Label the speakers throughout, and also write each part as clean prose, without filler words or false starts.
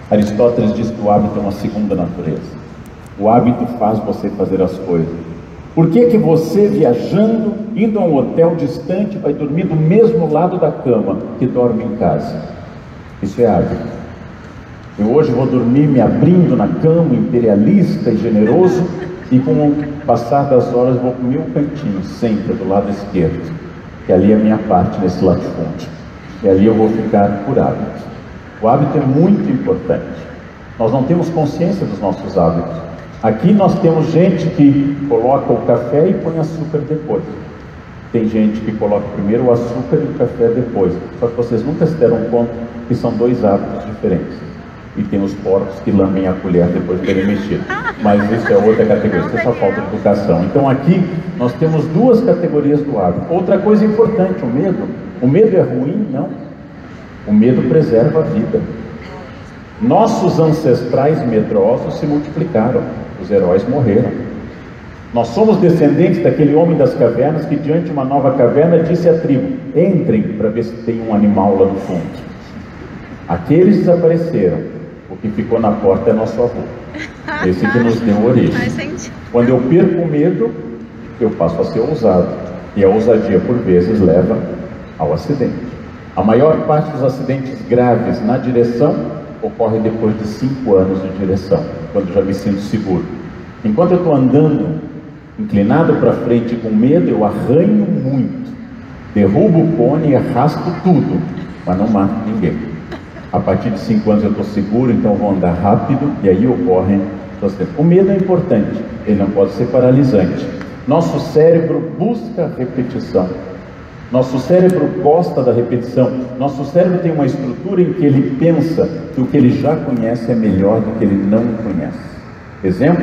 Speaker 1: Aristóteles diz que o hábito é uma segunda natureza. O hábito faz você fazer as coisas. Por que que você, viajando, indo a um hotel distante, vai dormir do mesmo lado da cama que dorme em casa? Isso é hábito. Eu hoje vou dormir me abrindo na cama, imperialista e generoso, e com o passar das horas vou para o meu cantinho, sempre do lado esquerdo, que ali é a minha parte nesse latifúndio, e ali eu vou ficar por hábito. O hábito é muito importante. Nós não temos consciência dos nossos hábitos. Aqui nós temos gente que coloca o café e põe açúcar depois. Tem gente que coloca primeiro o açúcar e o café depois. Só que vocês nunca se deram conta que são dois hábitos diferentes. E tem os porcos que lambem a colher depois de terem mexido. Mas isso é outra categoria, isso é só falta de educação. Então aqui nós temos duas categorias do hábito. Outra coisa importante, o medo. O medo é ruim? Não. O medo preserva a vida. Nossos ancestrais medrosos se multiplicaram. Os heróis morreram. Nós somos descendentes daquele homem das cavernas que, diante de uma nova caverna, disse à tribo: entrem para ver se tem um animal lá no fundo. Aqueles desapareceram. O que ficou na porta é nosso avô. Esse que nos deu origem. Quando eu perco o medo, eu passo a ser ousado. E a ousadia, por vezes, leva ao acidente. A maior parte dos acidentes graves na direção ocorre depois de 5 anos de direção, quando já me sinto seguro. Enquanto eu estou andando inclinado para frente com medo, eu arranho muito, derrubo o cone e arrasto tudo, mas não mato ninguém. A partir de 5 anos eu estou seguro, então eu vou andar rápido e aí ocorrem. O medo é importante, ele não pode ser paralisante. Nosso cérebro busca repetição. Nosso cérebro gosta da repetição. Nosso cérebro tem uma estrutura em que ele pensa que o que ele já conhece é melhor do que ele não conhece. Exemplo?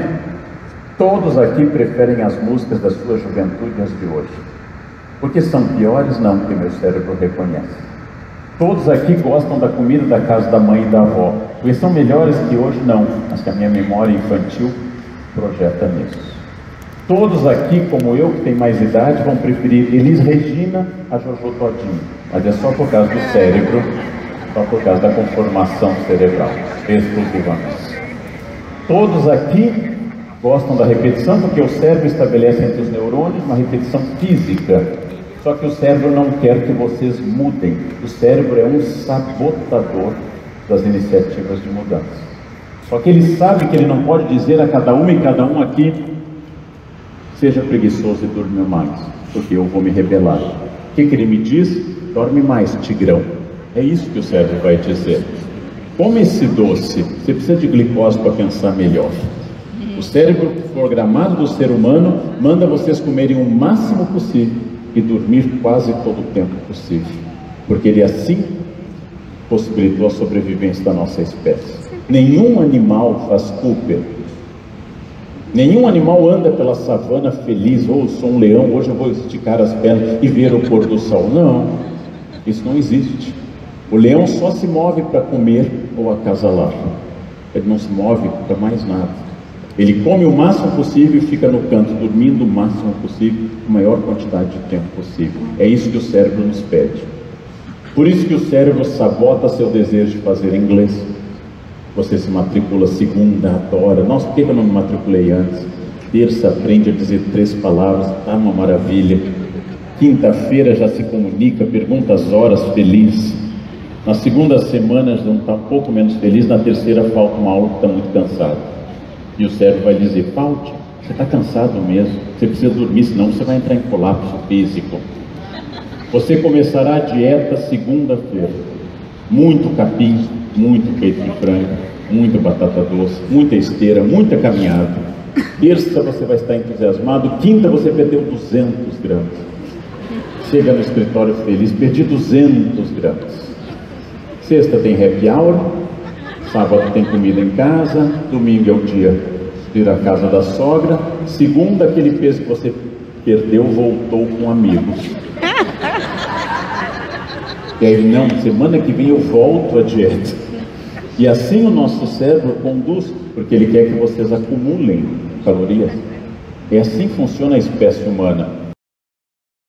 Speaker 1: Todos aqui preferem as músicas da sua juventude às de hoje. Porque são piores? Não, porque meu cérebro reconhece. Todos aqui gostam da comida da casa da mãe e da avó. Porque são melhores que hoje? Não, mas que a minha memória infantil projeta nisso. Todos aqui, como eu, que tem mais idade, vão preferir Elis Regina a Jojo Todinho. Mas é só por causa do cérebro, só por causa da conformação cerebral, exclusivamente. Todos aqui gostam da repetição, porque o cérebro estabelece entre os neurônios uma repetição física. Só que o cérebro não quer que vocês mudem. O cérebro é um sabotador das iniciativas de mudança. Só que ele sabe que ele não pode dizer a cada uma e cada um aqui: seja preguiçoso e durma mais, porque eu vou me rebelar. O que ele me diz? Dorme mais, tigrão. É isso que o cérebro vai dizer. Come esse doce, você precisa de glicose para pensar melhor. O cérebro programado do ser humano manda vocês comerem o máximo possível e dormir quase todo o tempo possível, porque ele assim possibilitou a sobrevivência da nossa espécie. Nenhum animal faz Cooper. Nenhum animal anda pela savana feliz: ou sou um leão, hoje eu vou esticar as pernas e ver o pôr do sol. Não, isso não existe. O leão só se move para comer ou acasalar. Ele não se move para mais nada. Ele come o máximo possível e fica no canto, dormindo o máximo possível, a maior quantidade de tempo possível. É isso que o cérebro nos pede. Por isso que o cérebro sabota seu desejo de fazer inglês. Você se matricula segunda, adora. Nossa, por que eu não me matriculei antes? Terça, aprende a dizer 3 palavras, tá uma maravilha. Quinta-feira já se comunica, pergunta as horas, feliz. Na segunda semana já está um pouco menos feliz. Na terceira falta uma aula que está muito cansado. E o cérebro vai dizer: falte, você está cansado mesmo, você precisa dormir, senão você vai entrar em colapso físico. Você começará a dieta segunda-feira. Muito capim, muito peito de frango, muita batata doce, muita esteira, muita caminhada. Terça você vai estar entusiasmado. Quinta você perdeu 200 gramas. Chega no escritório feliz: perdi 200 gramas. Sexta tem happy hour. Sábado tem comida em casa. Domingo é o dia de ir à casa da sogra. Segunda, aquele peso que você perdeu voltou com amigos. E aí, não, semana que vem eu volto à dieta. E assim o nosso cérebro conduz, porque ele quer que vocês acumulem calorias. É assim que funciona a espécie humana.